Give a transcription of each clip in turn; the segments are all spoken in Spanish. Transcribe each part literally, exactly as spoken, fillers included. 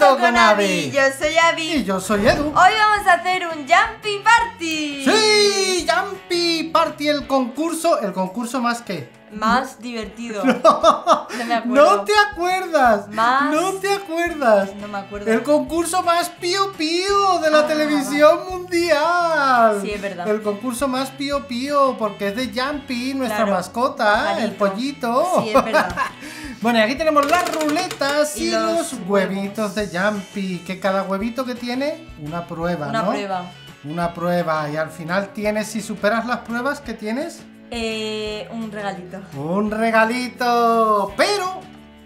Jugando con Abby. Yo soy Abby. Y yo soy Edu. Hoy vamos a hacer un Jumpy Party. Sí, Jumpy Party, el concurso. ¿El concurso más qué? Más divertido. No, No me acuerdo. no te acuerdas. Más- No te acuerdas. No me acuerdo. El concurso más pío pío de la Ah, televisión mundial. Sí, es verdad. El concurso más pío pío porque es de Jumpy, nuestra Claro. mascota, Pajarito. el pollito. Sí, es verdad. Bueno, y aquí tenemos las ruletas y, Y los, los huevitos de Jumpy. Que cada huevito que tiene, una prueba, Una ¿no? prueba. Una prueba. Y al final tienes, si superas las pruebas, ¿qué tienes? Eh, un regalito. Un regalito. Pero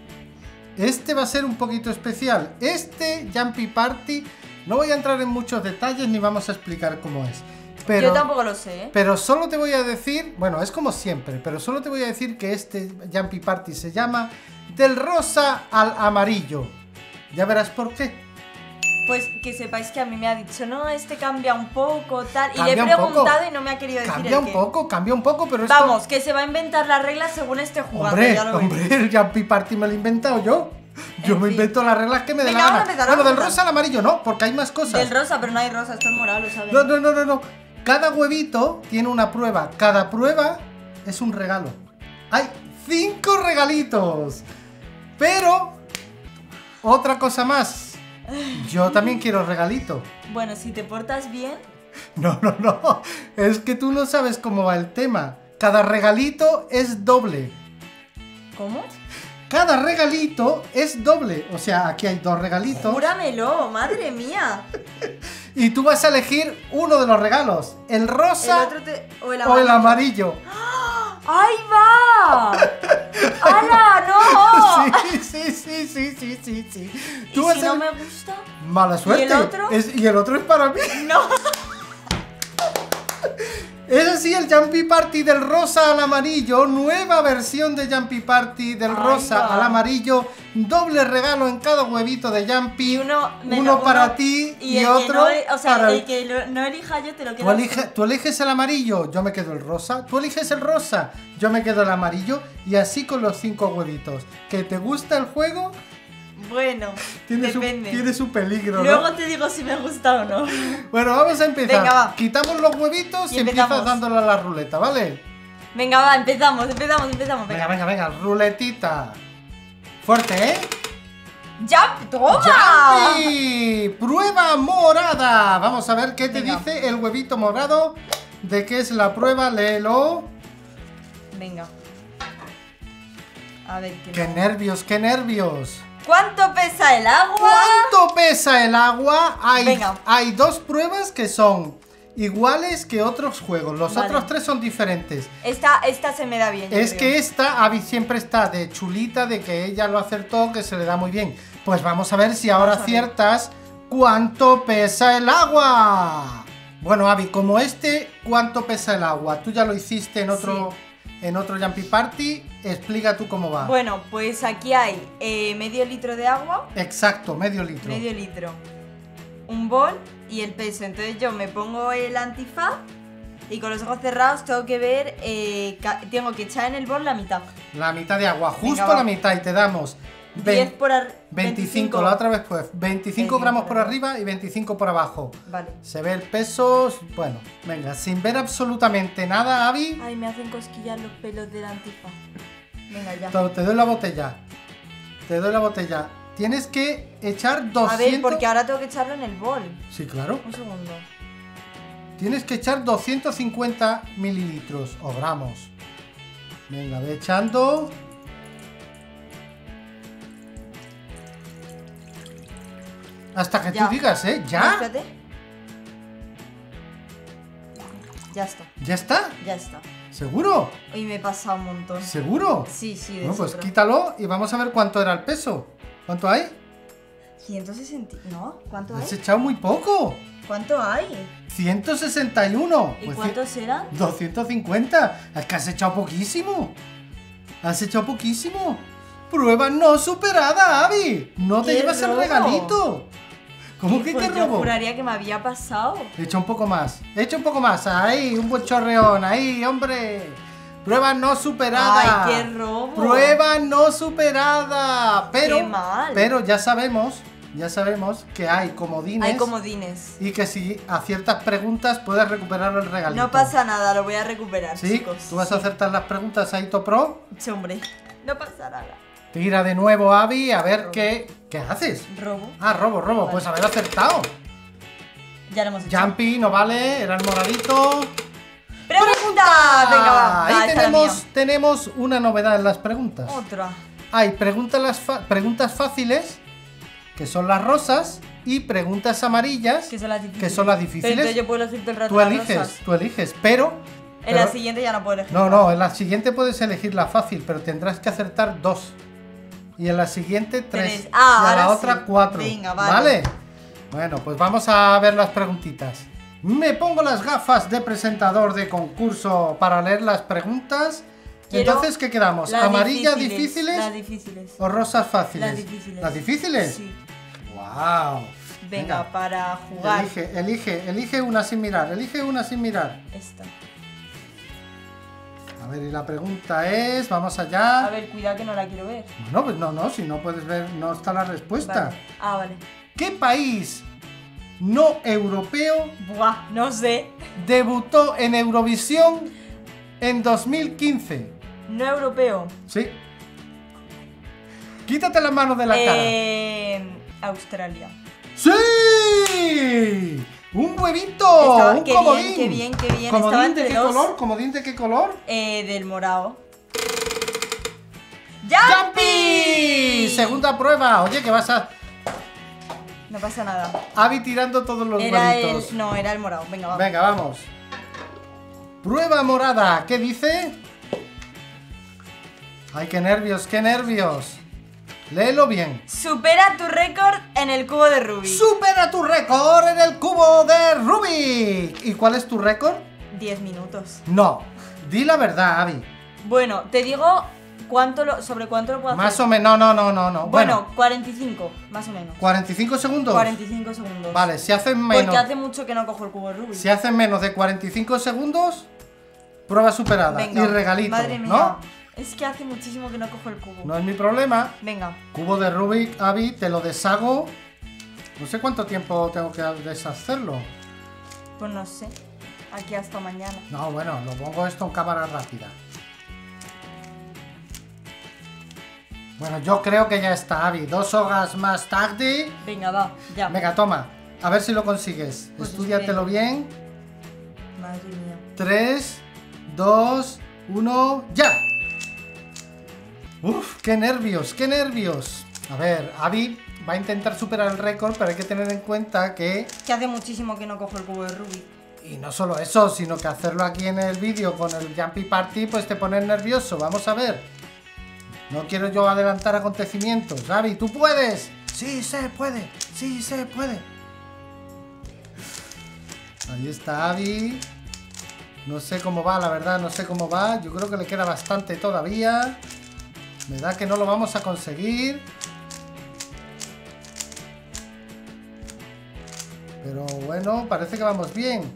este va a ser un poquito especial. Este Jumpy Party, no voy a entrar en muchos detalles ni vamos a explicar cómo es. Pero, Yo tampoco lo sé, ¿eh? pero solo te voy a decir, bueno, es como siempre, pero solo te voy a decir que este Jumpy Party se llama Del rosa al amarillo. Ya verás por qué. Pues que sepáis que a mí me ha dicho, no, este cambia un poco, tal. Y Cambia le he un poco. preguntado y no me ha querido decir Cambia el un qué. poco, cambia un poco, pero esto... Vamos, que se va a inventar las reglas según esté jugando. Hombre, ya lo veréis. hombre, el Jumpy Party me lo he inventado yo. Yo En me fin. invento las reglas que me dé Venga, la vamos a gana. empezar, Bueno, vamos a del empezar. rosa al amarillo no, porque hay más cosas. Del rosa, pero no hay rosa, esto es morado, lo sabes. No, no, no, no, no. Cada huevito tiene una prueba. Cada prueba es un regalo. Hay cinco regalitos. Pero, otra cosa más. Yo también quiero regalito. Bueno, si te portas bien, No, no, no. Es que tú no sabes cómo va el tema. Cada regalito es doble. ¿cómo? Cada regalito es doble. O sea, aquí hay dos regalitos. Júramelo, madre mía. Y tú vas a elegir uno de los regalos. El El rosa otro te... o el o el amarillo. amarillo. ¡Ahí va! ¡Hala, no! Sí, sí, sí, sí, sí, sí, sí. ¿Y Tú vas si a... no me gusta? Mala suerte. el otro? Es- y el otro es para mí. No. Es así el Jumpy Party del rosa al amarillo. Nueva versión de Jumpy Party del Ahí rosa va. al amarillo. Doble regalo en cada huevito de Jumpy. Y uno, Uno menos para uno, ti y, el que otro no, o sea, para el que lo- no elija yo te lo Tú, quedo. elige- tú eliges el amarillo, yo me quedo el rosa. Tú eliges el rosa, yo me quedo el amarillo. Y así con los cinco huevitos. ¿Que te gusta el juego? Bueno, Tiene, su, depende. tiene su peligro, ¿no? Luego te digo si me gusta o no. Bueno, vamos a empezar. Venga, va. Quitamos los huevitos y, Y empiezas empezamos. dándole a la ruleta, ¿vale? Venga, va, empezamos, empezamos, empezamos. Venga, Venga, venga, venga, ruletita. Fuerte, ¿eh? ¡Ya! ¡Toma! ¡Jumpy! Prueba morada. Vamos a ver qué te Venga. dice el huevito morado. ¿De qué es la prueba? Léelo. Venga. A ver qué. ¡Qué no- nervios, qué nervios! ¿Cuánto pesa el agua? ¿Cuánto pesa el agua? Hay, Venga. hay dos pruebas que son iguales que otros juegos. Los Vale. otros tres son diferentes. Esta, esta se me da bien. yo Es creo. que esta, Abby siempre está de chulita, de que ella lo acertó, que se le da muy bien. Pues vamos a ver si ahora Vamos a ver. aciertas cuánto pesa el agua. Bueno, Abby, como este, ¿cuánto pesa el agua? Tú ya lo hiciste en otro, en otro Jumpy Party. Explica tú cómo va. Bueno, pues aquí hay eh, medio litro de agua, Exacto, medio litro. medio litro, un bol y el peso. Entonces yo me pongo el antifaz y con los ojos cerrados tengo que ver, eh, ca- tengo que echar en el bol la mitad. La mitad de agua, justo Venga, va. la mitad, y te damos diez por arriba. veinticinco, la otra vez pues veinticinco veinticinco gramos por por arriba y veinticinco por abajo. Vale. Se ve el peso, bueno, venga, sin ver absolutamente nada, Abby, Ay, me hacen cosquillas los pelos del antifaz. Venga, ya. te, te doy la botella, te doy la botella. Tienes que echar doscientos... A ver, porque ahora tengo que echarlo en el bol. Sí, claro. Un segundo. Tienes que echar doscientos cincuenta mililitros o gramos. Venga, ve echando... Hasta que Ya. tú digas, ¿eh? No, ¿Ya? espérate. Ya está, ¿Ya está? ya está. ¿Seguro? Hoy me he pasado un montón. ¿Seguro? Sí, sí, de Bueno, pues sobra. quítalo y vamos a ver cuánto era el peso. ¿Cuánto hay? ciento sesenta. ¿No? ¿Cuánto Has hay? echado muy poco. ¿Cuánto hay? ciento sesenta y uno. ¿Y Pues cuántos eran? ci- doscientos cincuenta. Es que has echado poquísimo. Has echado poquísimo. Prueba no superada, Abby. No te ¡Qué llevas el robo! regalito. ¿Cómo que Pues te yo robo? juraría que me había pasado. Echa un poco más. Echa un poco más. Ahí, un buen chorreón. Ahí, hombre. Prueba no superada. ¡Ay, qué robo! Prueba no superada. Pero, ¡Qué mal! pero ya sabemos, ya sabemos que hay comodines. Hay comodines. Y que si aciertas preguntas puedes recuperar el regalito. No pasa nada, lo voy a recuperar, ¿Sí? chicos. ¿Tú vas a Sí. acertar las preguntas a Ito Pro? Sí, hombre. No pasa nada. Tira de nuevo, Abby, a ver Robo. qué... ¿Qué haces? Robo. Ah, robo, robo. Vale. Pues haber acertado. Ya lo hemos hecho. Jumpy, no vale, era el moradito. ¡Pregunta! Venga, va. Ahí va, esta es la tenemos, mía. tenemos una novedad en las preguntas. Otra. Hay preguntas, las fa- preguntas fáciles, que son las rosas, y preguntas amarillas, Que son las difíciles. que son las Pero difíciles. entonces yo puedo elegir todo el rato Tú las eliges, rosas. tú eliges, pero... En la pero- siguiente ya no puedo elegir. No, no, en la siguiente puedes elegir la fácil, pero tendrás que acertar dos. Y en la siguiente tres. Tres. Ah, y a la ahora otra sí. cuatro. Venga, vale. Bueno, pues vamos a ver las preguntitas. Me pongo las gafas de presentador de concurso para leer las preguntas. Quiero Entonces, ¿qué quedamos? Las ¿Amarillas difíciles, difíciles, Las difíciles. o rosas fáciles? Las difíciles. ¿Las difíciles? Sí. ¡Wow! Venga, para jugar. Elige, elige, elige una sin mirar, elige una sin mirar. Esta. A ver, y la pregunta es, vamos allá. A ver, cuidado que no la quiero ver. No, pues no, no, si no puedes ver, no está la respuesta. Vale. Ah, vale. ¿Qué país no europeo Buah, no sé. debutó en Eurovisión en dos mil quince? No europeo. Sí. Quítate las manos de la eh, Australia. cara. ¡Sí! ¡Un huevito! Estaba- ¡Un qué comodín! bien, qué bien, qué bien. ¿Comodín Estaba de entre qué dos. color? ¿Comodín de qué color? Eh, del morado. ¡Jumpy! Segunda prueba. Oye, que vas a... No pasa nada. Abby tirando todos los Era huevitos. el. No, era el morado. Venga, vamos. Venga, vamos. Prueba morada. ¿Qué dice? Ay, qué nervios, qué nervios. Léelo bien. Supera tu récord en el cubo de Rubik. Supera tu récord en el cubo de Rubik. ¿Y cuál es tu récord? diez minutos. No. Di la verdad, Abby. Bueno, te digo cuánto lo, sobre cuánto lo puedo hacer. Más o menos. No, no, no, no. Bueno, Bueno, cuarenta y cinco, más o menos. cuarenta y cinco segundos. cuarenta y cinco segundos. Vale, si hacen menos. Porque hace mucho que no cojo el cubo de Rubik. Si hacen menos de cuarenta y cinco segundos, prueba superada. Venga, y regalito. Madre mía. ¿No? Es que hace muchísimo que no cojo el cubo. No es mi problema. Venga. Cubo de Rubik, Abby, te lo deshago. No sé cuánto tiempo tengo que deshacerlo. Pues no sé. Aquí hasta mañana. No, bueno, lo pongo esto en cámara rápida. Bueno, yo creo que ya está, Abby. Dos horas más tarde. Venga, va. Ya. Venga, toma. A ver si lo consigues. Pues Estúdiatelo bien. Madre mía. tres, dos, uno, ¡ya! Uf, qué nervios, qué nervios. A ver, Abby va a intentar superar el récord, pero hay que tener en cuenta que... Que hace muchísimo que no cojo el cubo de Rubik. Y no solo eso, sino que hacerlo aquí en el vídeo con el Jumpy Party, pues te pones nervioso. Vamos a ver. No quiero yo adelantar acontecimientos. Abby, ¿tú puedes? Sí, se puede. Sí, se puede. Ahí está Abby. No sé cómo va, la verdad, no sé cómo va. Yo creo que le queda bastante todavía. Me da que no lo vamos a conseguir. Pero bueno, parece que vamos bien.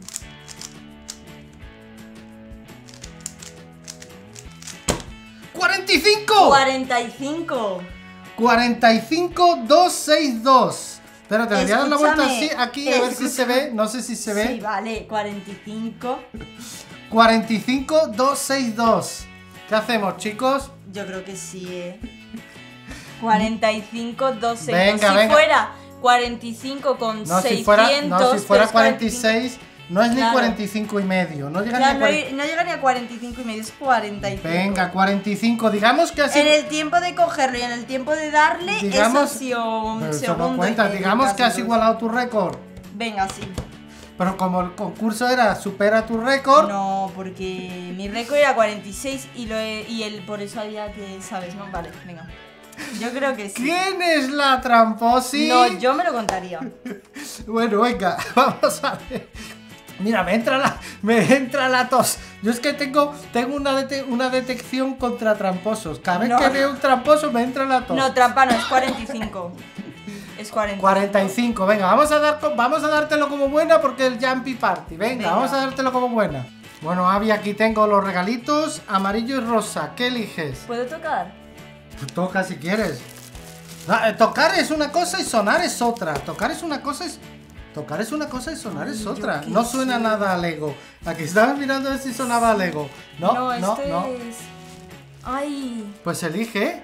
¡cuarenta y cinco! cuarenta y cinco. cuarenta y cinco, doscientos sesenta y dos. Espérate, le voy a dar la vuelta Escúchame, así, aquí, a ver si se ve. No sé si se ve. Sí, vale. cuarenta y cinco. cuarenta y cinco, doscientos sesenta y dos. ¿Qué hacemos, chicos? Yo creo que sí, eh. cuarenta y cinco, doscientos sesenta y dos. Venga, si venga. fuera cuarenta y cinco con No, seiscientos. si fuera, no, si fuera pero es cuarenta y seis, no es ni Claro. cuarenta y cinco y medio. No llega Claro, ni a no, cuarenta. no llega ni a cuarenta y cinco y medio, es cuarenta y cinco. Venga, cuarenta y cinco. Digamos que así. En el tiempo de cogerlo y en el tiempo de darle, Digamos- eso sí un Pero eso segundo. no y cuenta. medio, Digamos casi que has dos. igualado tu récord. Venga, sí. Pero como el concurso era supera tu récord. No, porque mi récord era cuarenta y seis y, lo he- y el, por eso había que, ¿sabes? No, vale, venga. Yo creo que sí. ¿Quién es la tramposi? No, yo me lo contaría. Bueno, venga, vamos a ver. Mira, me entra la, me entra la tos. Yo es que tengo, tengo una, dete- una detección contra tramposos. Cada vez No. que veo un tramposo me entra la tos. No, trampa no, es cuarenta y cinco. Es cuarenta. cuarenta y cinco, venga, vamos a, dar, co- vamos a dártelo como buena porque el Jumpy Party. Venga, Venga. vamos a dártelo como buena. Bueno, Abby, aquí tengo los regalitos, amarillo y rosa. ¿Qué eliges? ¿Puedo tocar? Toca si quieres. Ah, eh, tocar es una cosa y sonar es otra. Tocar es una cosa y... Tocar es una cosa y sonar Ay, es yo otra. qué No suena sé. nada a Lego. Aquí estabas mirando a ver si sonaba a Lego. No, no, no. esto no. es... Ay, Pues elige.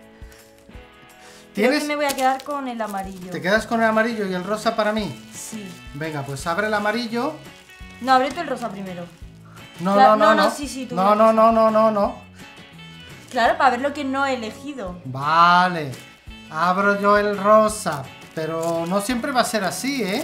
creo ¿Tienes? que me voy a quedar con el amarillo. ¿Te quedas con el amarillo y el rosa para mí? Sí. Venga, pues abre el amarillo. No, abre tú el rosa primero. No, Claro, no, no, no, no. no, sí, sí, tú no, el no, rosa. no, no, no, no. Claro, para ver lo que no he elegido. Vale. Abro yo el rosa. Pero no siempre va a ser así, ¿eh?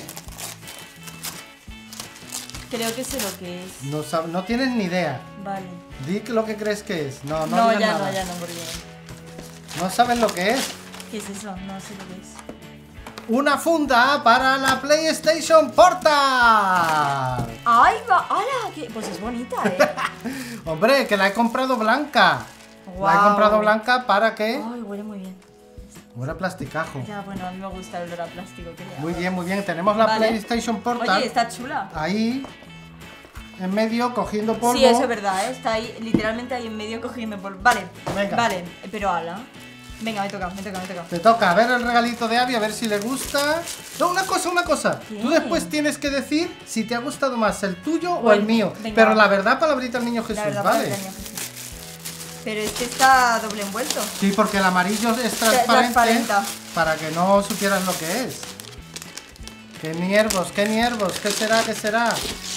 Creo que sé lo que es. No, sab- no tienes ni idea. Vale. Di que lo que crees que es. No, no, No, digas ya nada. no, ya no, porque... No sabes lo que es. ¿Qué es eso? No sé lo que es. Una funda para la PlayStation Portal. ¡Ay, va! ¡Hala! ¿Qué? Pues es bonita, ¿eh? Hombre, que la he comprado blanca. La he Guau. comprado blanca para que... Ay, huele muy bien. Huele a plasticajo. Ya, bueno, a mí me gusta el olor a plástico que le da. Muy bien, muy bien. Tenemos la Vale. PlayStation Portal Oye, está chula. ahí, en medio, cogiendo polvo. Sí, eso es verdad, ¿eh? Está ahí, literalmente ahí en medio cogiendo polvo. Vale, Venga. vale, pero ala. Venga, me toca, me toca, me toca. Te toca ver el regalito de Abby, a ver si le gusta. No, una cosa, una cosa. ¿Qué? Tú después tienes que decir si te ha gustado más el tuyo o, O el el- mío. venga. Pero la verdad, palabrita al niño Jesús, La verdad, ¿vale? para el año Jesús. Pero este está doble envuelto. Sí, porque el amarillo es transparente, transparenta. para que no supieras lo que es. Qué nervos, qué nervos, qué será, qué será.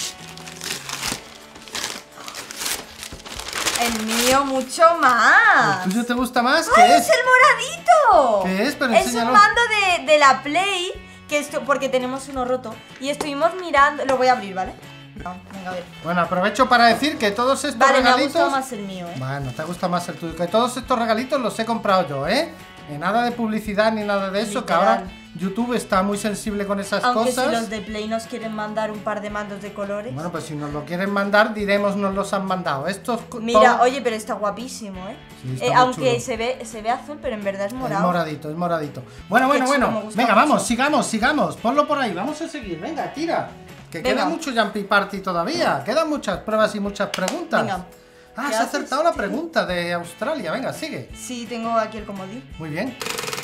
El mío mucho más. ¿El tuyo te gusta más? ¡Ay, ¿Qué es es? el moradito! ¿Qué es? Pero es enséñalo. un mando de, de la Play, que esto, porque tenemos uno roto. Y estuvimos mirando... Lo voy a abrir, ¿vale? Ah, venga, a ver. Bueno, aprovecho para decir que todos estos Vale, me ha regalitos... gustado más el mío, ¿eh? Bueno, te gusta más el tuyo. Que todos estos regalitos los he comprado yo, ¿eh? Ni nada de publicidad ni nada de eso, que Literal. ahora YouTube está muy sensible con esas Aunque cosas. si los de Play nos quieren mandar un par de mandos de colores. Bueno, pues si nos lo quieren mandar, diremos nos los han mandado. Estos co- Mira, todo- oye, pero está guapísimo, ¿eh? Sí, está Eh, muy aunque chulo. se ve, se ve azul, pero en verdad es morado. Es moradito, es moradito. Bueno, bueno, Qué chulo, bueno. me gusta Venga, mucho. vamos, sigamos, sigamos. Ponlo por ahí, vamos a seguir. Venga, tira. Que Venga. queda mucho Jumpy Party todavía. Quedan muchas pruebas y muchas preguntas. Venga. Ah, ¿Qué has haces? acertado la pregunta de Australia. Venga, sigue. Sí, tengo aquí el comodín. Muy bien.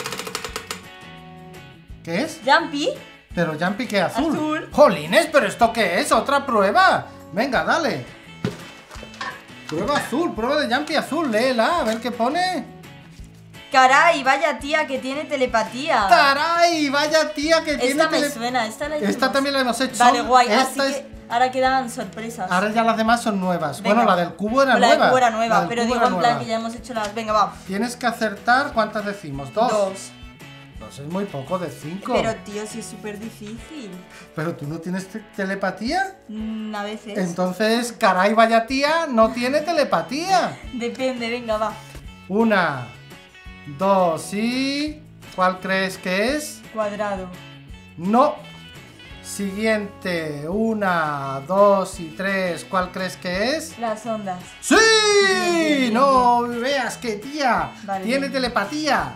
¿Qué es? Jumpy. Pero Jumpy, ¿qué? Azul. Azul. Jolines, ¿pero esto qué es? ¿Otra prueba? Venga, dale. Prueba azul, prueba de Jumpy azul. Léela, a ver qué pone. Caray, vaya tía que tiene telepatía. ¡Taray! Vaya tía que tiene Esta me tele- suena, esta la Esta hicimos. también la hemos hecho. Vale, guay. Así Esta es- que ahora quedan sorpresas. Ahora ya las demás son nuevas. Venga. Bueno, la del cubo era O la nueva. del cubo era La nueva, del pero cubo digo era en plan nueva. que ya hemos hecho las... Venga, va. Tienes que acertar, ¿cuántas decimos? ¿Dos? Dos. Dos es muy poco, de cinco. Pero tío, sí es súper difícil. ¿Pero tú no tienes te- telepatía? Mm, a veces. Entonces, caray, vaya tía, no tiene telepatía. Depende, venga, va. Una, dos y... ¿Cuál crees que es? Cuadrado. No. Siguiente, una, dos y tres, ¿cuál crees que es? Las ondas. ¡Sí! bien, bien, No veas que tía Vale, tiene bien. telepatía.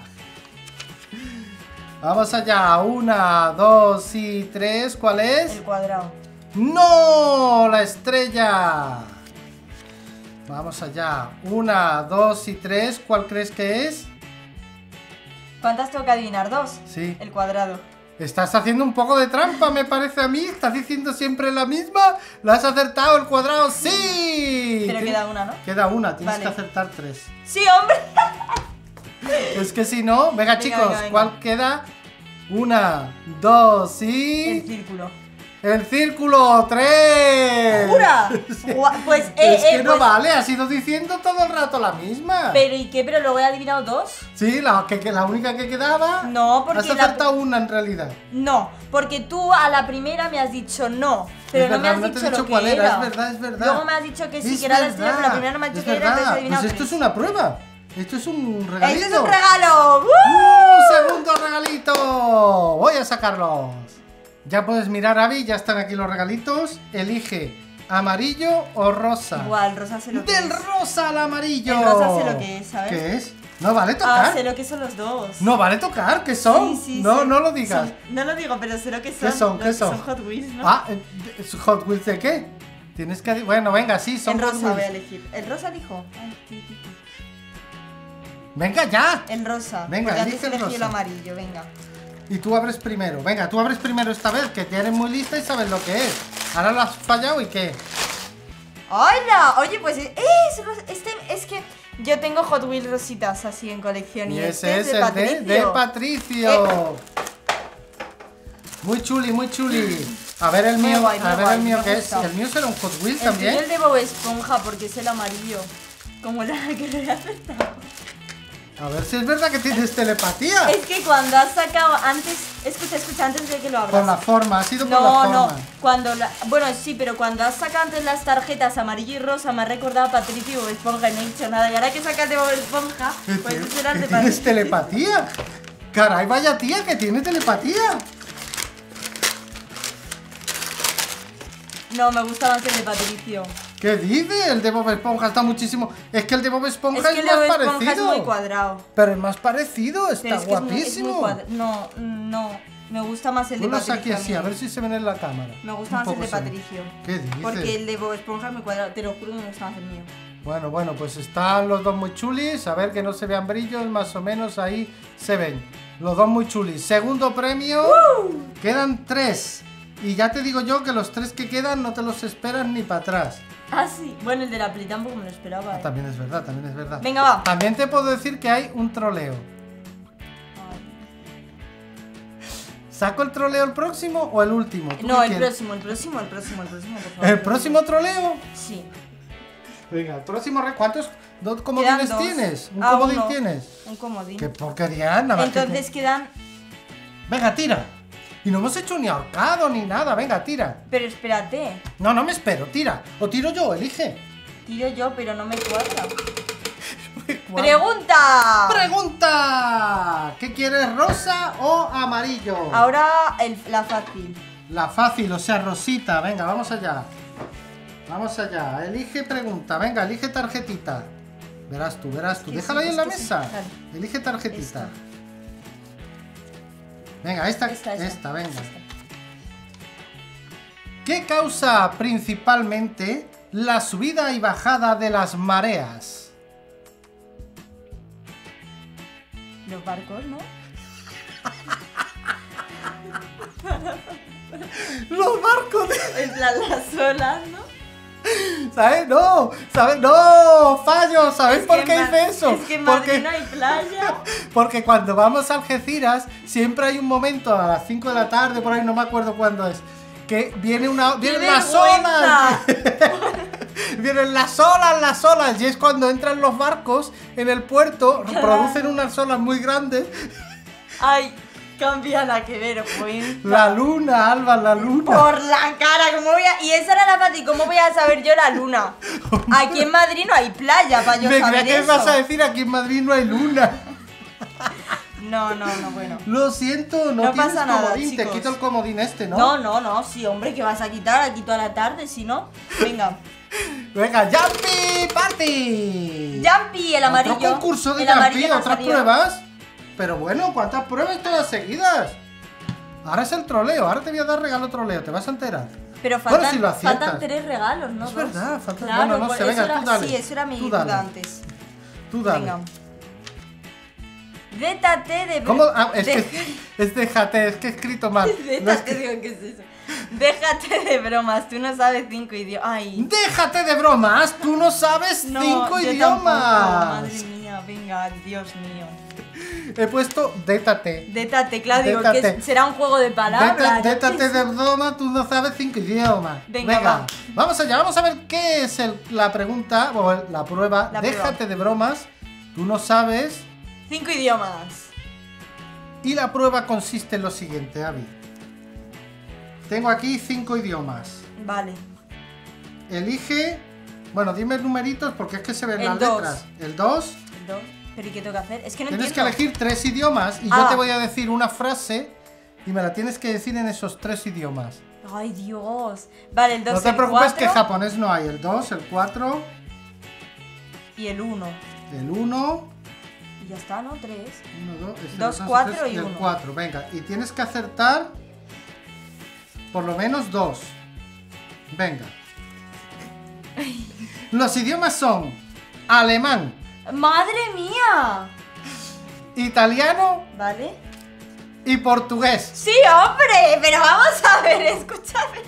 Vamos allá, una, dos y tres, ¿cuál es? El cuadrado. ¡No! ¡La estrella! Vamos allá, una, dos y tres, ¿cuál crees que es? ¿Cuántas tengo que adivinar? ¿Dos? Sí. El cuadrado. Estás haciendo un poco de trampa, me parece a mí. Estás diciendo siempre la misma. ¿Lo has acertado el cuadrado? ¡Sí! Pero Tien- queda una, ¿no? Queda una, tienes Vale. que acertar tres. ¡Sí, hombre! Es que si no, venga, Venga, chicos, venga, venga. ¿cuál queda? Una, dos El y... círculo. ¡El círculo! ¡Tres! ¡Jura! Sí. Gua- Pues, eh, Es que eh, no pues- vale, has ido diciendo todo el rato la misma. ¿Pero y qué? ¿Pero luego he adivinado dos? Sí, la, que, que la única que quedaba... No, porque Has la- acertado una en realidad. No, porque tú a la primera me has dicho no, pero Es no me verdad, has no te he dicho dicho lo que cuál era, era. es verdad, es verdad. Luego me has dicho que sí, Es que era la estrella, pero la verdad, primera no me has dicho es que era, entonces he verdad. adivinado Pues esto tres. es una prueba. Esto es un regalito. ¡Esto es un regalo! ¡Uh! ¡Un segundo regalito! Voy a sacarlos. Ya puedes mirar, Abby, ya están aquí los regalitos. Elige amarillo o rosa. Igual, rosa sé lo que Del es. rosa al amarillo. El rosa sé lo que es, ¿sabes? ¿Qué es? No vale tocar. Ah, sé lo que son los dos. No vale tocar, ¿qué son? Sí, sí, no, sí. no lo digas. Son- no lo digo, pero sé lo que son. ¿Qué son? Los ¿Qué que son? Hot Wheels, ¿no? Ah, eh, ¿es ¿Hot Wheels de qué? Tienes que... Bueno, venga, sí, son el Hot rosa voy a Wheels. elegir. El rosa dijo. Ay, ti, ti, ti. Venga, ya. El rosa. Venga, porque elige antes el elegí el rosa. amarillo, venga. Y tú abres primero. Venga, tú abres primero esta vez, que ya eres muy lista y sabes lo que es. Ahora lo has fallado y qué. ¡Hola! Oye, pues eh, es, ros- este, es que yo tengo Hot Wheels rositas así en colección. Y, Y este ese es el de, de Patricio. Muy chuli, muy chuli. A ver el Muy mío, guay, muy a ver guay, el mío me que es. gusta. El mío será un Hot Wheels El tuyo también. es de Bob Esponja porque es el amarillo. Como la que le he acertado. A ver si es verdad que tienes telepatía. Es que cuando has sacado antes. Escucha, escucha, antes de que lo abras. Por la forma, ha sido por la No, forma. no. Cuando la- bueno, sí, pero cuando has sacado antes las tarjetas amarillo y rosa, me ha recordado a Patricio y Bob Esponja y no he dicho nada. Y ahora que sacas de Bob Esponja, pues ¿Que tú serás de tienes Patricio. telepatía? Caray, vaya tía que tiene telepatía. No, me gusta más el de Patricio. ¿Qué dice? El de Bob Esponja está muchísimo. Es que el de Bob Esponja Es es, que el de más Bob Esponja parecido. es muy cuadrado. Pero es más parecido, está Pero es que es muy- es guapísimo. muy cuadra- No, no. Me gusta más el de Ponlos Patricio. aquí así, a a mí. ver si se ven en la cámara. Me gusta Un más el poco de se ven. Patricio. ¿Qué dices? Porque el de Bob Esponja es muy cuadrado. Te lo juro que me gusta más el mío. Bueno, bueno, pues están los dos muy chulis. A ver que no se vean brillos, más o menos ahí se ven. Los dos muy chulis. Segundo premio. Quedan tres. Y ya te digo yo que los tres que quedan no te los esperas ni para atrás. Ah, sí. Bueno, el de la Play tampoco me lo esperaba. Ah, eh. también es verdad, también es verdad. Venga, va. También te puedo decir que hay un troleo. ¿Saco el troleo el próximo o el último? ¿Tú No, qué el quieres? próximo, el próximo, el próximo, el próximo, por favor. ¿El próximo troleo? Sí. Venga, el próximo. re- ¿Cuántos dos comodines dos. tienes? ¿Un Ah, comodín uno. tienes? Un comodín. Qué porquería, nada más que- Entonces quedan. Venga, tira. Y no hemos hecho ni ahorcado ni nada. Venga, tira. Pero espérate. No, no me espero, tira. O tiro yo, elige. Tiro yo, pero no me cuadra. ¿Cuál? ¡Pregunta! ¡Pregunta! ¿Qué quieres, rosa o amarillo? Ahora el- la fácil. La fácil, o sea, rosita. Venga, vamos allá. Vamos allá. Elige pregunta. Venga, elige tarjetita. Verás tú, verás tú. que Déjala sí, ahí es en la que sí. mesa. Vale. Elige tarjetita. Esta. Venga, esta, Esta, esta, esta. venga. Esta. ¿Qué causa principalmente la subida y bajada de las mareas? Los barcos, ¿no? Los barcos de... En plan las olas, ¿no? ¿Sabes? No, ¿sabes? No, fallo, ¿sabes Es por que qué en hice Ma- eso? Es que en Porque- Madrid no hay playa. Porque cuando vamos a Algeciras, siempre hay un momento a las cinco de la tarde, por ahí no me acuerdo cuándo es, que viene una, vienen ¡Qué las vergüenza! olas. Vienen las olas, las olas. Y es cuando entran los barcos en el puerto, producen unas olas muy grandes. Ay, cambia la que ver, pues. La luna, Alba, la luna. Por la cara, ¿cómo voy a...? Y esa era la fácil, ¿cómo voy a saber yo la luna? Aquí en Madrid no hay playa para yo Me saber creía que eso. vas a decir aquí en Madrid no hay luna. No, no, no, bueno. Lo siento, no, No tienes pasa nada, comodín. Te chicos. quito el comodín este, ¿no? No, no, no, sí, hombre, que vas a quitar aquí toda la tarde, si no. Venga. Venga, Jumpy Party. Jumpy, el amarillo. Otro concurso de el Jumpy, amarillo me ha otras salido. pruebas. Pero bueno, ¿cuántas pruebas todas seguidas? Ahora es el troleo, ahora te voy a dar regalo troleo, te vas a enterar. Pero Bueno, faltan, si lo aciertas. faltan tres regalos, ¿no? Es Dos. verdad, faltan- Claro, bueno, no pues sé, eso venga, era, tú dale, sí, eso era mi tú dale. duda antes. Tú dale. Venga. Détate de... ¿Cómo? Ah, es de- que es déjate, es que he escrito mal. No es Déjate, que- digo, ¿qué es eso? Déjate de bromas, tú no sabes cinco idiomas. Ay, Déjate de bromas, tú no sabes no, cinco yo idiomas. tampoco, madre mía, venga, Dios mío. He puesto détate. Détate, claro, digo, que Détate. es- será un juego de palabras. Déta- yo qué Détate sé. de broma, tú no sabes cinco idiomas. Venga, va. Vamos allá, vamos a ver qué es el- la pregunta o el- la prueba. La Déjate prueba. de bromas, tú no sabes. Cinco idiomas. Y la prueba consiste en lo siguiente, Abby. Tengo aquí cinco idiomas. Vale. Elige. Bueno, dime numeritos porque es que se ven El las dos. letras. El dos. El dos. ¿Pero y qué tengo que hacer? Es que no Tienes que entiendo. elegir tres idiomas y yo Ah. te voy a decir una frase y me la tienes que decir en esos tres idiomas. Ay, Dios. Vale, el dos, No te el preocupes cuatro que japonés no hay. El dos, el cuatro, y el uno. el uno. Y ya está, ¿no? Tres. Uno, dos, este, Dos, dos, cuatro tres, y el uno. cuatro. Venga, y tienes que acertar por lo menos dos. Venga. Los idiomas son alemán, ¡Madre mía! italiano ¿Vale? y portugués. Sí, hombre, pero vamos a ver, escúchame.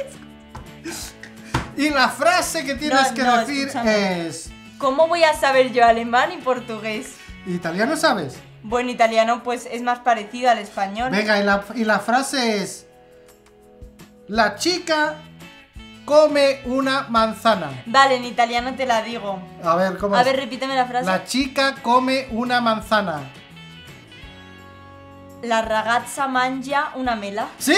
Y la frase que tienes No, que no, decir escúchame. es... ¿Cómo voy a saber yo alemán y portugués? ¿Italiano sabes? Bueno, italiano pues es más parecido al español. Venga, y la, y la frase es... La chica come una manzana. Vale, en italiano te la digo. A ver, ¿cómo A es? ver, repíteme la frase. La chica come una manzana. La ragazza mangia una mela. ¡Sí!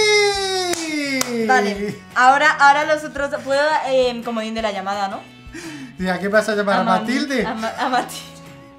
Vale, ahora, ahora los otros... Puedo dar eh, comodín de la llamada, ¿no? ¿Y a qué vas a llamar? ¿A, Mami- Matilde? A, Ma- a Matilde.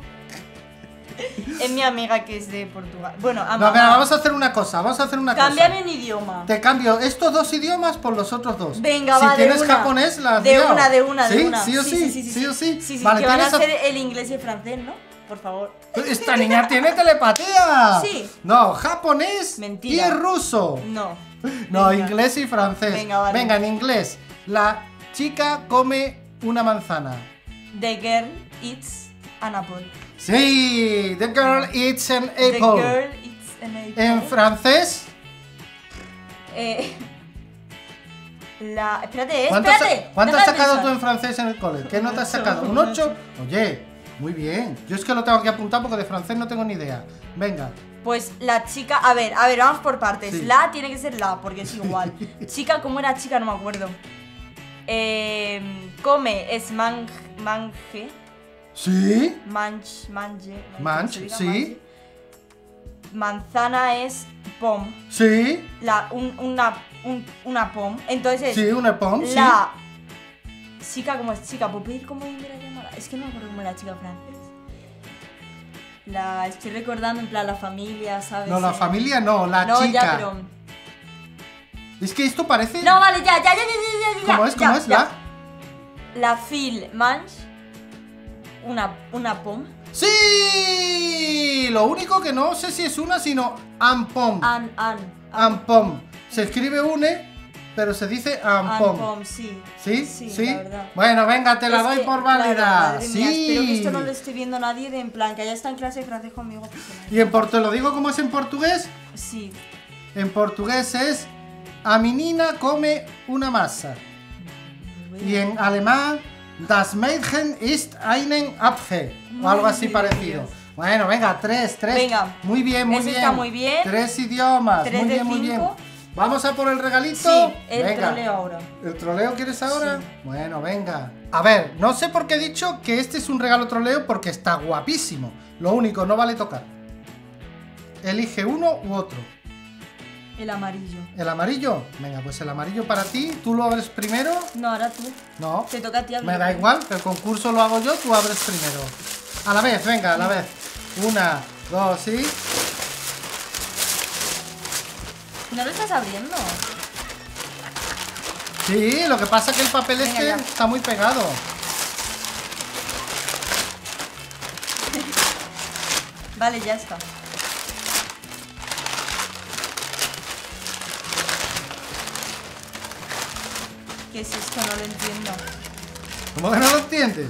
Es mi amiga que es de Portugal. Bueno, a No, mamá. mira, vamos a hacer una cosa, vamos a hacer una Cámbiame cosa. un idioma. Te cambio estos dos idiomas por los otros dos. Venga, si va, de tienes una. japonés, la has De liado. una, de una, de ¿Sí? una. ¿Sí o sí? ¿Sí o sí? Sí, sí, Vale, que van a tienes hacer el inglés y el francés, ¿no? Por favor. Esta niña tiene telepatía. Sí. No, japonés Mentira. y ruso. No. No, Venga. inglés y francés. Venga, vale. Venga, en inglés. La chica come una manzana. The girl eats an apple. Sí, the girl eats an apple. The girl eats an apple. En francés, Eh, la... Espérate, eh, ¿cuánto, espérate. sa- ¿cuánto has Deja de sacado tú pensar. en francés en el cole? ¿Qué nota has ocho, sacado? ¿Un un ocho? Oye, muy bien. Yo es que lo tengo que apuntar porque de francés no tengo ni idea. Venga. Pues la chica, a ver, a ver, vamos por partes. Sí. La tiene que ser la, porque es igual. Chica, ¿cómo era chica? No me acuerdo. Eh, come es man, manje, ¿Sí? manch, manje. no sé Manch, cómo se diga, sí. manje. Manzana es pom. ¿Sí? La, un- una, un- una pom. Entonces, Sí, una pom, sí. la chica, ¿cómo es chica? ¿Puedo pedir cómo era la llamada? Es que no me acuerdo cómo era la chica francés. La estoy recordando en plan la familia, ¿sabes? No, la Eh, familia no, la No, chica. ya, pero. Es que esto parece... No, vale, ya, ya, ya, ya, ya, ya. ¿Cómo es? ¿Cómo ya, es? ya. ¿La? La fil manche una, una pom. ¡Sí! Lo único que no sé si es una, sino ampom. An, an. Ampom. Se escribe une, pero se dice ampom. An pom, sí. ¿Sí? Sí, ¿Sí? la verdad. Bueno, venga, te la Es doy que, por claro, válida. madre mía, Sí. espero que esto no lo esté viendo nadie de en plan que haya estado en clase de francés conmigo. porque no- ¿Y en por- te lo digo como es en portugués? Sí. En portugués es a menina come una masa. Y en alemán, das Mädchen ist einen Apfel. O algo así Madre parecido. Dios. Bueno, venga, tres, tres. Venga. Muy bien, muy Ese bien. está muy bien. Tres idiomas. Tres muy de bien, muy bien. cinco. Vamos a por el regalito. Sí, el Venga. troleo ahora. ¿El troleo quieres ahora? Sí. Bueno, venga. A ver, no sé por qué he dicho que este es un regalo troleo porque está guapísimo. Lo único, no vale tocar. Elige uno u otro. El amarillo. ¿El amarillo? Venga, pues el amarillo para ti. ¿Tú lo abres primero? No, ahora tú. No. Te toca a ti abrir. Me da igual, que el concurso lo hago yo, tú abres primero. A la vez, venga, a la vez. Una, dos, sí. ¿No lo estás abriendo? Sí, lo que pasa es que el papel Venga, este ya. está muy pegado. Vale, ya está. ¿Qué es esto? No lo entiendo. ¿Cómo que no lo entiendes?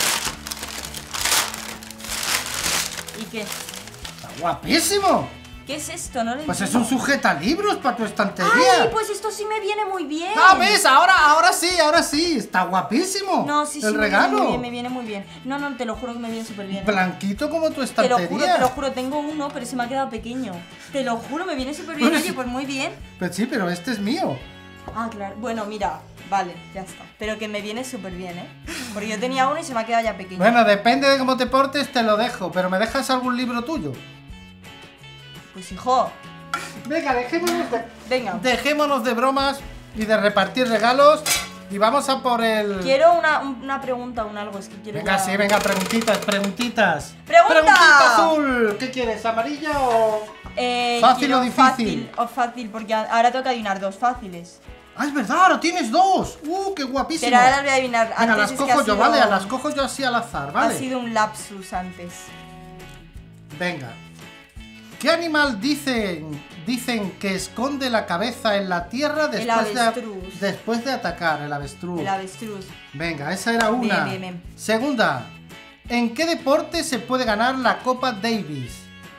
¿Y qué? Está guapísimo. ¿Qué es esto? No lo Pues es entiendo. un sujetalibros para tu estantería. ¡Ay! Pues esto sí me viene muy bien. Ah, ¿ves? Ahora, ahora sí, ahora sí. Está guapísimo. No, sí, sí, el me regalo. viene muy bien, me viene muy bien. No, no, te lo juro que me viene súper bien. ¿eh? Blanquito como tu Te lo estantería. juro, te lo juro, tengo uno, pero se me ha quedado pequeño. Te lo juro, me viene súper bien. Pues- Oye, pues muy bien. Pues sí, pero este es mío. Ah, claro. Bueno, mira, vale, ya está. Pero que me viene súper bien, ¿eh? Porque yo tenía uno y se me ha quedado ya pequeño. Bueno, depende de cómo te portes, te lo dejo. Pero ¿me dejas algún libro tuyo? Pues hijo, Venga, dejémonos de, venga. dejémonos de bromas y de repartir regalos. Y vamos a por el... Quiero una, una pregunta o un algo, es que quiero Venga, ya- sí, venga, preguntitas, preguntitas. ¡Pregunta! ¡Preguntita azul! ¿Qué quieres, amarilla o...? Eh, ¿Fácil quiero o difícil? Fácil o fácil, porque a- ahora tengo que adivinar dos fáciles. ¡Ah, es verdad! ¡Ahora tienes dos! ¡Uh, qué guapísimo! Pero ahora las voy a adivinar. Venga, Antes las es que cojo ha yo, sido- ¿vale? Las cojo yo así al azar, ¿vale? Ha sido un lapsus antes. Venga. ¿Qué animal dicen, dicen que esconde la cabeza en la tierra después, de, avestruz. después de atacar? El avestruz. El avestruz. Venga, esa era una. Bien, bien, bien. Segunda. ¿En qué deporte se puede ganar la Copa Davis?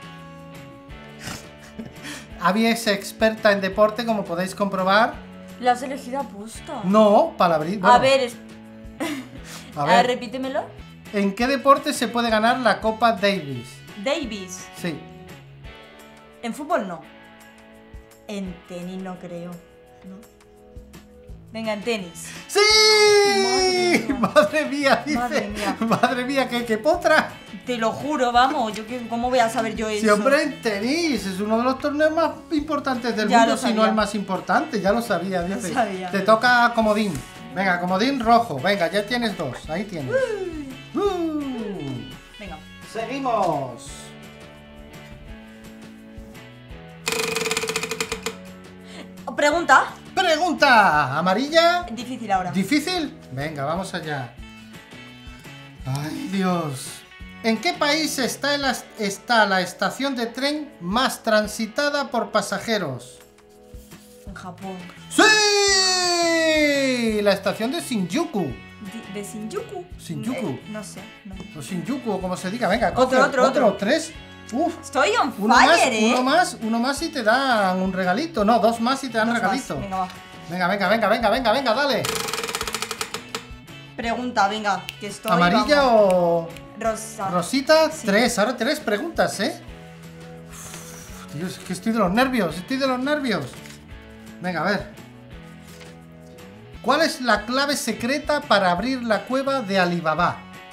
Abby es experta en deporte, como podéis comprobar. La has elegido aposta. No, palabrita. Bueno, A ver, es... a a ver. ver, repítemelo. ¿En qué deporte se puede ganar la Copa Davis? Davis. Sí. En fútbol no. En tenis no creo. ¿No? Venga, en tenis. ¡Sí! Madre mía. Madre mía, dice. Madre mía. Madre mía, ¿qué, qué potra? Te lo juro, vamos. Yo que, ¿cómo voy a saber yo eso? Siempre en tenis, es uno de los torneos más importantes del Ya mundo, lo si no sabía. el más importante, ya lo sabía, Lo dice. sabía. Te toca comodín. Venga, comodín rojo. Venga, ya tienes dos. Ahí tienes. Uh. Venga. Seguimos. Pregunta. Pregunta. ¿Amarilla? Difícil ahora. ¿Difícil? Venga, vamos allá. Ay, Dios. ¿En qué país está la, está la estación de tren más transitada por pasajeros? En Japón. ¡Sí! La estación de Shinjuku. Di- ¿De Shinjuku? Shinjuku. Eh, no sé. No. O Shinjuku, o como se diga. Venga, Otro, coge otro, otro. Tres. Uf. Estoy on Uno más, fire, ¿eh? uno más, uno más y te dan un regalito. No, dos más y te dan Dos más. regalito. Venga, va. Venga, venga, venga, venga, venga, venga, dale. Pregunta, venga, que estoy. ¿Amarilla vamos. o Rosa. rosita? Sí. Tres, ahora tres preguntas, ¿eh? Uf, Dios, es que estoy de los nervios, estoy de los nervios. Venga, a ver. ¿Cuál es la clave secreta para abrir la cueva de Alibaba?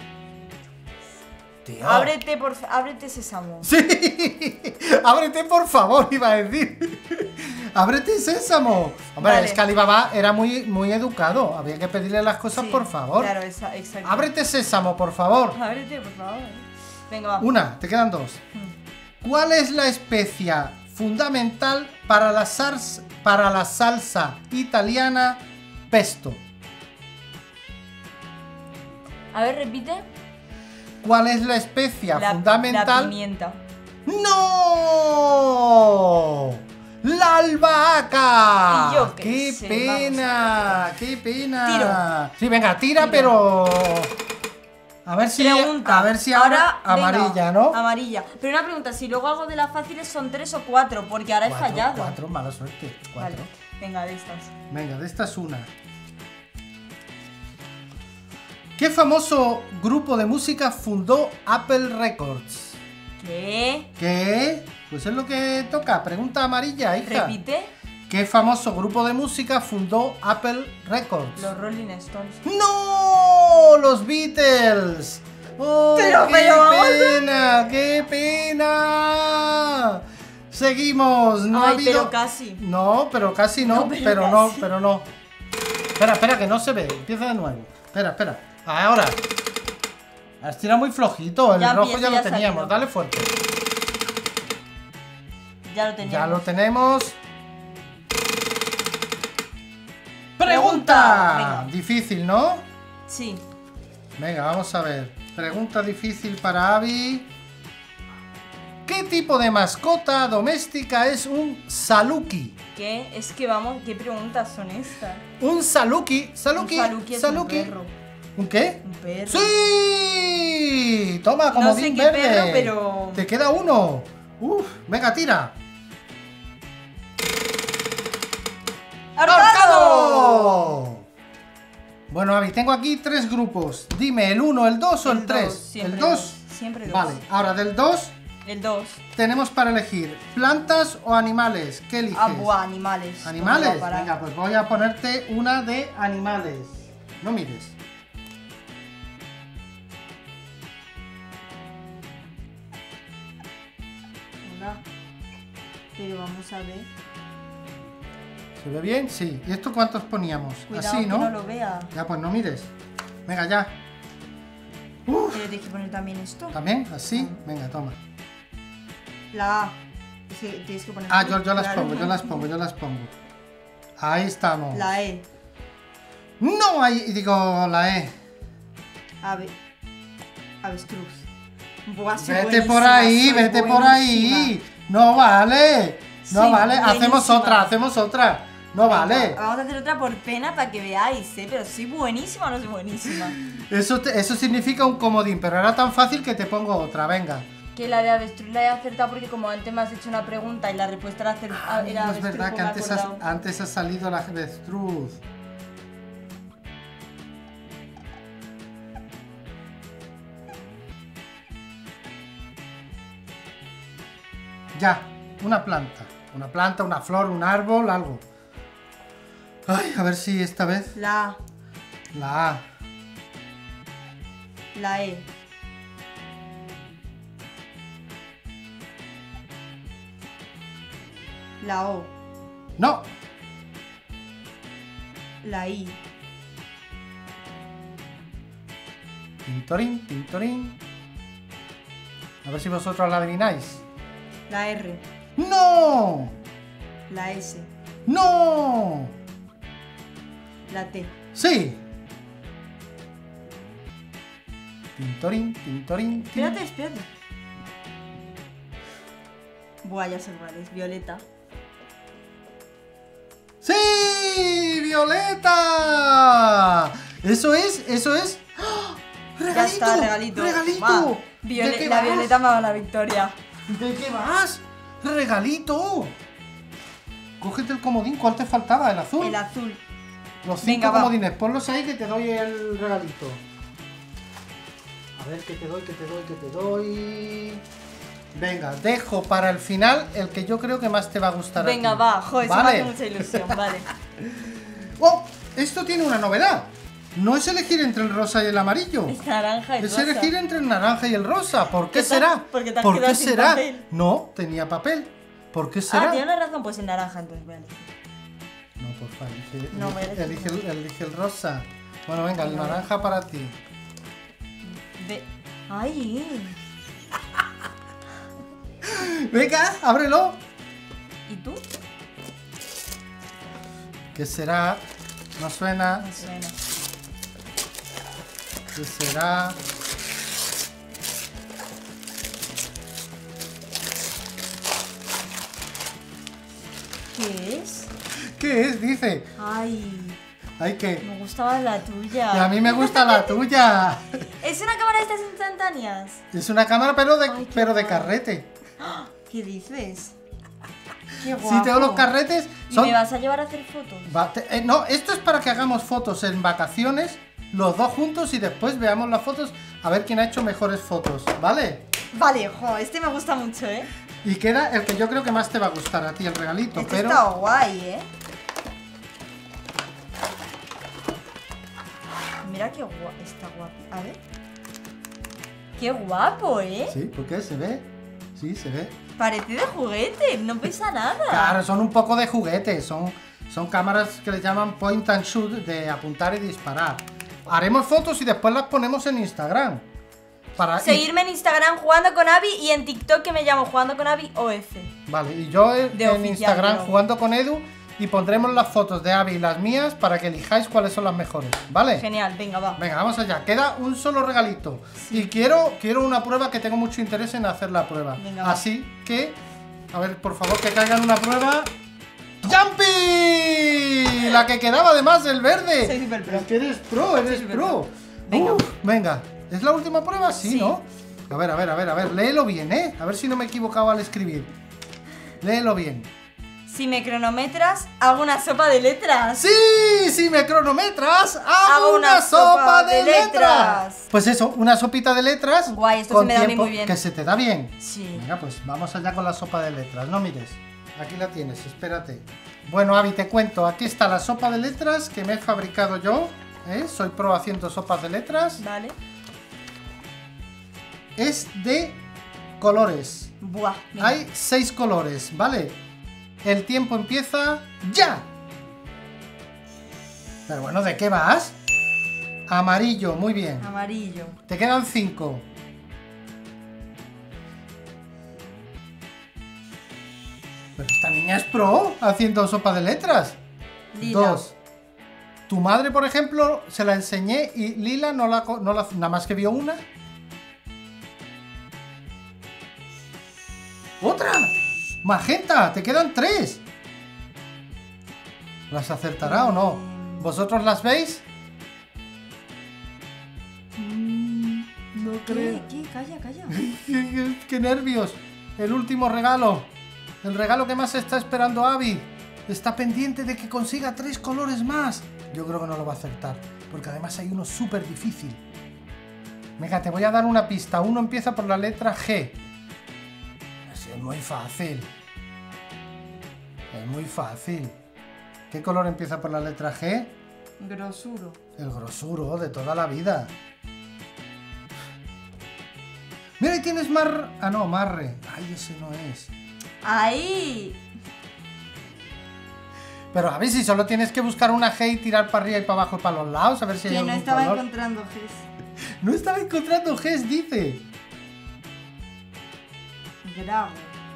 Tío. Ábrete, por fa- ábrete sésamo. Sí, ábrete por favor, iba a decir. Ábrete sésamo. Hombre, Vale. es que Alibaba era muy, muy educado. Había que pedirle las cosas Sí, por favor. Claro, esa- exacto. Ábrete sésamo, por favor. Ábrete, por favor. Venga, va. Una, te quedan dos. Mm. ¿Cuál es la especia fundamental para la, sars- para la salsa italiana pesto? A ver, repite. ¿Cuál es la especia La, fundamental? la pimienta. ¡No! ¡La albahaca! Y yo qué ¡Qué sé, pena! ¡Qué pena! Tiro. Sí, venga, tira, Tiro. pero... A ver si... Pregunta. A ver si ahora... venga, amarilla, ¿no? Amarilla. Pero una pregunta, si luego hago de las fáciles son tres o cuatro, porque ahora he Cuatro, fallado. Cuatro, mala suerte. Cuatro. Vale, venga, de estas. Venga, de esta es una. ¿Qué famoso grupo de música fundó Apple Records? ¿Qué? ¿Qué? Pues es lo que toca. Pregunta amarilla, hija. ¿Repite? ¿Qué famoso grupo de música fundó Apple Records? Los Rolling Stones. ¡No! ¡Los Beatles! ¡Oh, Pero, qué pero, vamos a- pena! ¡Qué pena! Seguimos. No ha Ay, habido... pero casi. No, pero casi no, No, pero, pero no, casi. pero no. Espera, espera, que no se ve. Empieza de nuevo. Espera, espera. Ahora. Has tirado muy flojito. El Ya rojo empieza, ya lo ya ha teníamos. salido. Dale fuerte. Ya lo teníamos. Ya lo tenemos. Pregunta. ¡Pregunta! Venga. Difícil, ¿no? Sí. Venga, vamos a ver. Pregunta difícil para Abby. ¿Qué tipo de mascota doméstica es un saluki? ¿Qué? Es que vamos, ¿qué preguntas son estas? Un saluki. Saluki. Un saluki es saluki. un perro. ¿Un qué? Un perro. ¡Sí! Toma, como No sé qué verde. perro, pero- Te queda uno. Uf, venga, tira. ¡Ahorcado! Bueno, Abby, tengo aquí tres grupos. Dime, ¿el uno, el dos o el El tres? dos, siempre ¿El dos? dos, siempre dos. Vale, ahora del dos El dos. tenemos para elegir plantas o animales. ¿Qué eliges? Ah, buah, animales. ¿Animales? ¿Dónde va a parar? Venga, pues voy a ponerte una de animales. No mires. Hola. Pero vamos a ver. ¿Se ve bien? Sí. ¿Y esto cuántos poníamos? Cuidado Así, que ¿no? no lo vea. Ya, pues no mires. Venga, ya. Uf, Pero tienes que poner también esto. ¿también? ¿Así? Mm. Venga, toma. La A. Sí, tienes que poner. Ah, yo, yo las Claro. pongo, yo las pongo, yo las pongo. Ahí estamos. La E. No, ahí digo la E. Ave. Avestruz. Buah, soy Vete buenísima, por ahí, soy vete por ahí. buenísima. No vale. No Soy vale. Hacemos buenísima. otra, hacemos otra. No vale. Vamos a hacer otra por pena para que veáis, ¿eh? Pero soy buenísima o no soy buenísima. Eso, te- eso significa un comodín, pero era tan fácil que te pongo otra. Venga. Que la de avestruz la he acertado porque como antes me has hecho una pregunta y la respuesta era, acer- Ay, era no es avestruz, verdad pues que me he antes, has- acordado. antes ha salido la avestruz. Ya, una planta. Una planta, una flor, un árbol, algo. Ay, a ver si esta vez La A, la A. la E, la O, No, la I, tintorín, tintorín. A ver si vosotros la adivináis. la R, ¡No! la S, ¡No! la T. ¡Sí! Tintorín, tintorín, tin. Espérate, espérate. Buah, ya sé cuál es. Violeta. ¡Sí! ¡Violeta! Eso es, eso es. ¡Ah! ¡Regalito! Ya está, regalito. ¡Regalito! Va. ¿De Viole- qué la vas? violeta me ha dado la victoria. ¿De qué vas? ¡Regalito! Cógete el comodín, ¿cuál te faltaba? ¿El azul? El azul. Los cinco Venga, va. comodines, ponlos ahí que te doy el regalito. A ver, ¿qué te doy, qué te doy, qué te doy? Venga, dejo para el final el que yo creo que más te va a gustar a Venga, ti. va. Joder, ¿Vale? eso me hace mucha ilusión. Vale. ¡Oh! Esto tiene una novedad. No es elegir entre el rosa y el amarillo. Es naranja y Es rosa. elegir entre el naranja y el rosa. ¿Por qué ¿Qué tal? será? Porque te has ¿Por quedado qué sin será? papel. No, tenía papel. ¿Por qué será? Ah, tiene una razón. Pues el naranja, entonces voy a elegir. No, por favor, elige, No, voy a elige, elegir elige el, elige el rosa. Bueno, venga, el No. naranja para ti. De... ¡Ay! Venga, ábrelo. ¿Y tú? ¿Qué será? No suena. No suena. ¿Qué será? ¿Qué es? ¿Qué es? Dice. ¡Ay! Ay, que. Me gustaba la tuya. Y a mí me gusta la tuya. ¿Es una cámara de estas instantáneas? Es una cámara, pero de, Ay, qué pero de guay. carrete. ¿Qué dices? ¡Qué guapo! Si tengo los carretes. ¿Y Son... me vas a llevar a hacer fotos? Va, te- eh, no, esto es para que hagamos fotos en vacaciones, los dos juntos y después veamos las fotos a ver quién ha hecho mejores fotos, ¿vale? Vale, jo, este me gusta mucho, ¿eh? Y queda el que yo creo que más te va a gustar a ti, el regalito, Este pero... está guay, ¿eh? Mira qué guapo, está guapo. A ver. Qué guapo, ¿eh? Sí, ¿por qué? ¿Se ve? Sí, se ve. Parece de juguete, no pesa nada. Claro, son un poco de juguete, son, son cámaras que le llaman point and shoot, de apuntar y disparar. Haremos fotos y después las ponemos en Instagram. Para, y- Seguirme en Instagram jugando con Abby y en TikTok que me llamo jugando con Abby O F. Vale, y yo en, De en oficial, Instagram ¿no? jugando con Edu y pondremos las fotos de Abby y las mías para que elijáis cuáles son las mejores, ¿vale? Genial, venga, va. Venga, vamos allá. Queda un solo regalito. Y quiero, quiero una prueba que tengo mucho interés en hacer la prueba. Venga, va. Así que, a ver, por favor, que caigan una prueba. ¡Jumpy! La que quedaba además, el verde. Soy super pro. Es que eres pro, eres súper pro. pro. Venga. Uf, venga. ¿Es la última prueba? Sí, Sí. ¿no? A ver, a ver, a ver, a ver. Léelo bien, ¿eh? A ver si no me he equivocado al escribir. Léelo bien. Si me cronometras, hago una sopa de letras. ¡Sí! Si me cronometras, hago, Hago una, una sopa, sopa de, de letras. letras. Pues eso, una sopita de letras. Guay, esto con se me da a mí tiempo, muy bien. Que se te da bien. Sí. Venga, pues vamos allá con la sopa de letras. No mires. Aquí la tienes, espérate. Bueno, Abby, te cuento. Aquí está la sopa de letras que me he fabricado yo. ¿eh? Soy pro haciendo sopas de letras. Vale. Es de colores. Buah. venga. Hay seis colores, ¿vale? El tiempo empieza ya. Pero bueno, ¿de qué vas? Amarillo, muy bien. Amarillo. Te quedan cinco. Pero esta niña es pro haciendo sopa de letras. Lila. Dos. Tu madre, por ejemplo, se la enseñé y Lila no la, co- no la nada más que vio una. ¡Otra! ¡Magenta! ¡Te quedan tres! ¿Las acertará o no? ¿Vosotros las veis? Mm, no creo. ¿Qué? ¿Qué? Calla, calla. ¡Qué, qué nervios! El último regalo. El regalo que más está esperando Abby. Está pendiente de que consiga tres colores más. Yo creo que no lo va a acertar. Porque además hay uno súper difícil. Venga, te voy a dar una pista. Uno empieza por la letra G. Es muy fácil. Es muy fácil. ¿Qué color empieza por la letra G? Grosuro. El grosuro de toda la vida. Mira, ahí tienes mar... Ah, no, marre. Ay, ese no es. ¡Ahí! Pero a ver si solo tienes que buscar una G y tirar para arriba y para abajo y para los lados, a ver si hay Que no algún estaba color. encontrando Gs. No estaba encontrando Gs, dice. Gravo.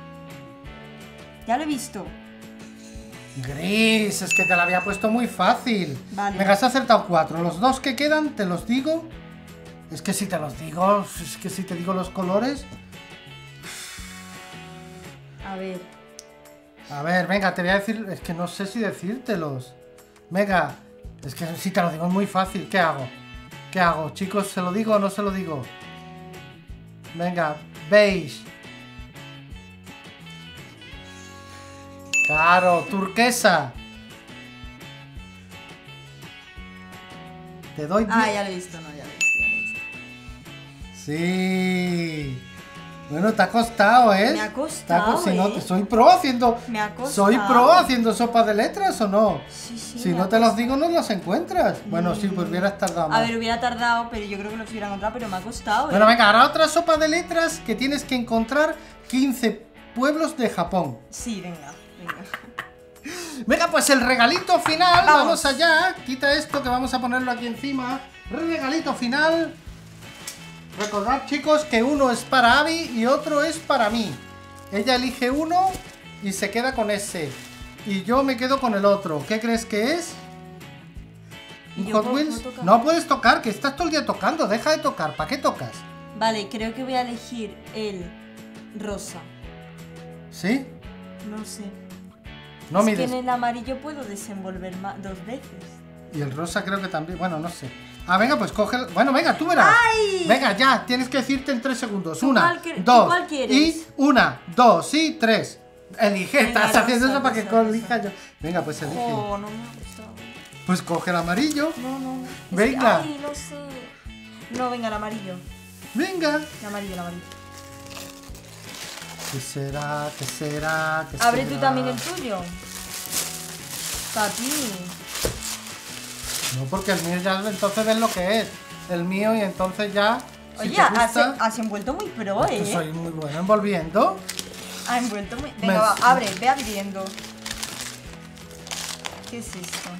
Ya lo he visto. Gris, es que te la había puesto muy fácil. Vale. Venga, has acertado cuatro. Los dos que quedan, te los digo. Es que si te los digo, es que si te digo los colores. A ver. A ver, venga, te voy a decir... Es que no sé si decírtelos. Venga, es que si te lo digo es muy fácil. ¿Qué hago? ¿Qué hago? Chicos, ¿se lo digo o no se lo digo? Venga, beige. Claro, turquesa. Te doy... Ah, diez. ya lo he visto, no, ya lo he visto, ya lo he visto. Sí. Bueno, te ha costado, ¿eh? Me ha Te costado, co- si no, ¿eh? soy pro haciendo... Me ha costado. ¿Soy pro haciendo sopa de letras o no? Sí, sí. Si me no ha te los costado. digo, no los encuentras. Bueno, sí, pues hubieras tardado más. A ver, hubiera tardado, pero yo creo que los hubiera encontrado, pero me ha costado, ¿eh? Bueno, venga, ahora otra sopa de letras que tienes que encontrar quince pueblos de Japón. Sí, venga, venga. Venga, pues el regalito final, Vamos. vamos allá. Quita esto que vamos a ponerlo aquí encima. Regalito final. Recordad, chicos, que uno es para Abby y otro es para mí. Ella elige uno y se queda con ese. Y yo me quedo con el otro. ¿Qué crees que es? ¿Y ¿Un yo Hot puedo- Wheels? puedo tocar? No puedes tocar, que estás todo el día tocando. Deja de tocar. ¿Para qué tocas? Vale, creo que voy a elegir el rosa. ¿Sí? No sé. No es que mires. en el amarillo puedo desenvolver ma- dos veces. Y el rosa creo que también. Bueno, no sé. Ah, venga, pues coge. el- Bueno, venga, tú verás. ¡Ay! Venga, ya, tienes que decirte en tres segundos. ¿Tú Una, cuál quie- tú dos, cuál quieres? y una, dos, y tres. Elige, Venga, estás rosa, haciendo eso para que rosa, elija yo. Venga, pues elige. Oh, no me ha gustado. Pues coge el amarillo. No, no, no. Es que- Venga. Ay, no sé. No, venga, el amarillo. Venga. El amarillo, el amarillo. ¿Qué será? ¿Qué será? ¿Qué Abre será? tú también el tuyo. Para ti. No, porque el mío ya entonces ves lo que es. El mío y entonces ya. si Oye, te has, gusta, has envuelto muy pro, que ¿eh? soy muy bueno envolviendo. Ha envuelto muy... Me- Venga, va, abre, ve abriendo. ¿Qué es esto?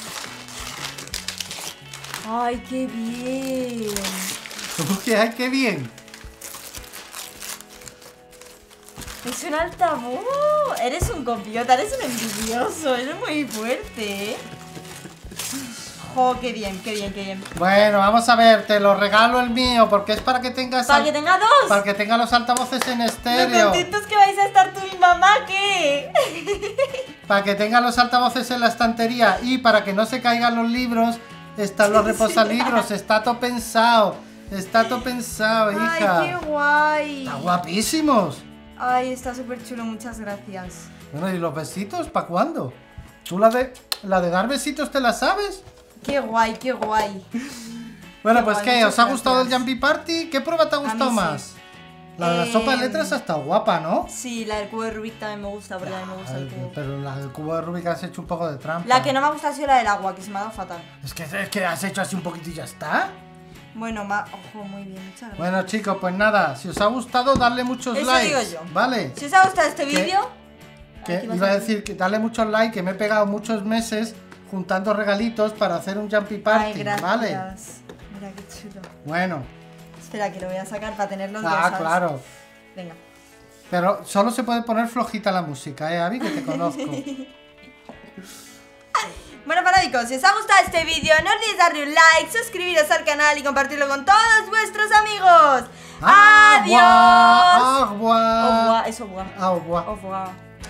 ¡Ay, qué bien! ¿Cómo que ay, qué bien? Es un altavoz. Eres un copiota, eres un envidioso. Eres muy fuerte, ¿eh? ¡Jo, qué bien, qué bien, qué bien! Bueno, vamos a ver, te lo regalo el mío, porque es para que tengas ¡Para al- que tenga dos! para que tenga los altavoces en ¡Lo estéreo. contentos que vais a estar tú y mamá, ¿qué? Para que tenga los altavoces en la estantería y para que no se caigan los libros, están los reposalibros, está todo pensado. Está todo pensado, hija. ¡Ay, qué guay! Está guapísimos. Ay, está súper chulo, muchas gracias. Bueno, ¿y los besitos? ¿Para cuándo? ¿Tú la de la de dar besitos te la sabes? Qué guay, qué guay. Bueno, Qué pues guay, ¿qué? muchas ¿Os ha gustado el gracias. Jumpy Party? ¿Qué prueba te ha mí gustado sí. más? La de la Eh, sopa de letras ha estado guapa, ¿no? Sí, la del cubo de Rubik también me gusta, porque a mí me gusta el Ay, cubo. pero la del cubo de Rubik has hecho un poco de trampa. La que no me gusta ha sido la del agua, que se me ha dado fatal. Es que, es que has hecho así un poquito y ya está. Bueno, ma... Ojo, muy bien, muchas gracias. Bueno, chicos, pues nada, si os ha gustado, darle muchos Eso likes. digo yo. ¿Vale? Si os ha gustado este ¿Qué? vídeo... Que Aquí vas iba a a- decir que darle muchos likes, que me he pegado muchos meses juntando regalitos para hacer un Jumpy Party, Ay, gracias. ¿vale? Mira qué chulo. Bueno, Espera, que lo voy a sacar para tenerlos ah, dos, ¿sabes? claro. Venga. Pero solo se puede poner flojita la música, ¿eh, Abby? Que te conozco. Bueno, fanáticos, si os ha gustado este vídeo, no olvidéis darle un like, suscribiros al canal y compartirlo con todos vuestros amigos. ¡Adiós! Agua, Au agua. revoir, es au revoir. Agua. Au revoir.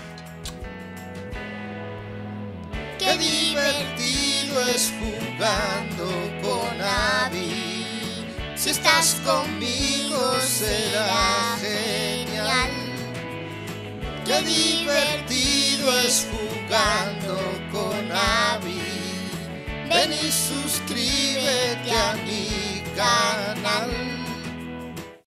Qué divertido es jugando con Abby. Si estás conmigo será genial. Qué divertido es jugando con Abby. Ven y suscríbete a mi canal.